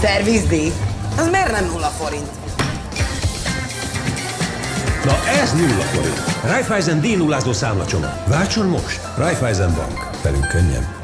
Szervizdíj? Az miért nem 0 forint? Na ez 0 forint. Raiffeisen D0-ázó számlacsomag. Váltson most. Raiffeisen Bank. Velünk könnyen.